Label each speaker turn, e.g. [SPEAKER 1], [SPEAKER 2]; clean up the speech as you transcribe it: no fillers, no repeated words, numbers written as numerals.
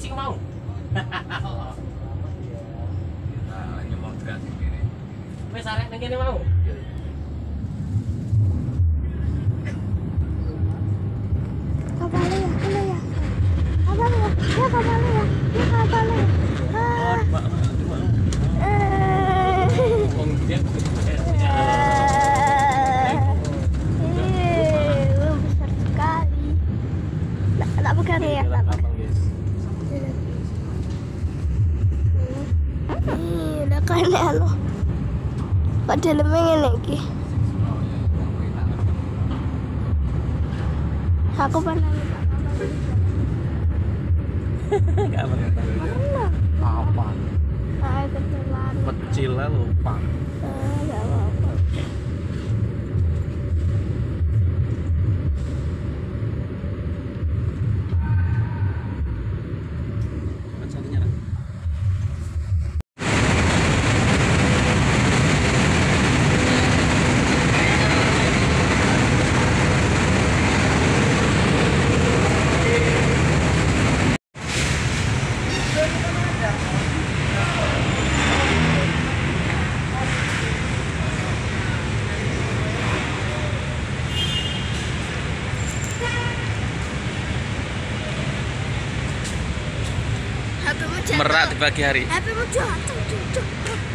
[SPEAKER 1] sih mau.
[SPEAKER 2] Hanya mau ganti diri.
[SPEAKER 1] Wes arek nang kene mau.
[SPEAKER 3] Kapalnya ya, kapalnya ya. Kapalnya ya, ya kapalnya ya. Ya kapalnya ya. Besar sekali. Tak pegang ya, tak pegang. Udah kena loh. Kok dalamnya ngene iki? Aku pernah
[SPEAKER 2] Enggak pernah. Apa?
[SPEAKER 3] Saya kecelakaan.
[SPEAKER 2] Kecil lah lupa.
[SPEAKER 3] Enggak apa-apa.
[SPEAKER 2] Merak di pagi hari.
[SPEAKER 3] HP-mu jatuh.